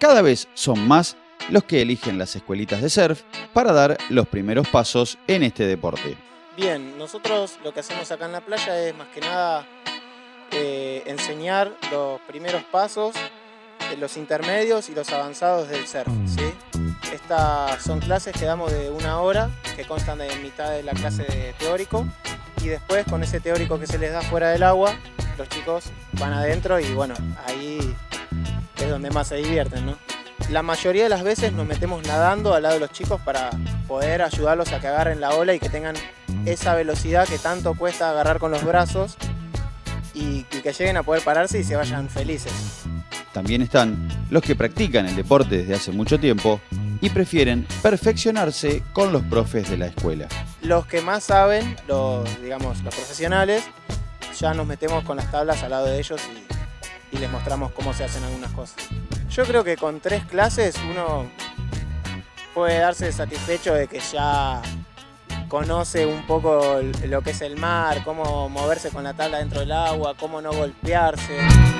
Cada vez son más los que eligen las escuelitas de surf para dar los primeros pasos en este deporte. Bien, nosotros lo que hacemos acá en la playa es más que nada enseñar los primeros pasos, los intermedios y los avanzados del surf, ¿sí? Estas son clases que damos de 1 hora, que constan de mitad de la clase de teórico, y después con ese teórico que se les da fuera del agua, los chicos van adentro y bueno, ahí es donde más se divierten, ¿no? La mayoría de las veces nos metemos nadando al lado de los chicos para poder ayudarlos a que agarren la ola y que tengan esa velocidad que tanto cuesta agarrar con los brazos y que lleguen a poder pararse y se vayan felices. También están los que practican el deporte desde hace mucho tiempo y prefieren perfeccionarse con los profes de la escuela. Los que más saben, los profesionales, ya nos metemos con las tablas al lado de ellos y les mostramos cómo se hacen algunas cosas. Yo creo que con 3 clases uno puede darse satisfecho de que ya conoce un poco lo que es el mar, cómo moverse con la tabla dentro del agua, cómo no golpearse.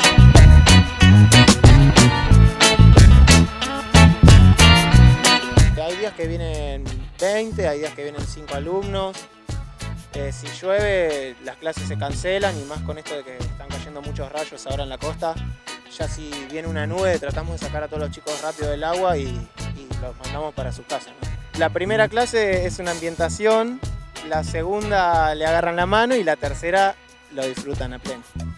Hay días que vienen 20, hay días que vienen 5 alumnos. Si llueve, las clases se cancelan y más con esto de que están cayendo muchos rayos ahora en la costa. Ya si viene una nube, tratamos de sacar a todos los chicos rápido del agua y los mandamos para su casa, ¿no? La primera clase es una ambientación, la segunda le agarran la mano y la tercera lo disfrutan a pleno.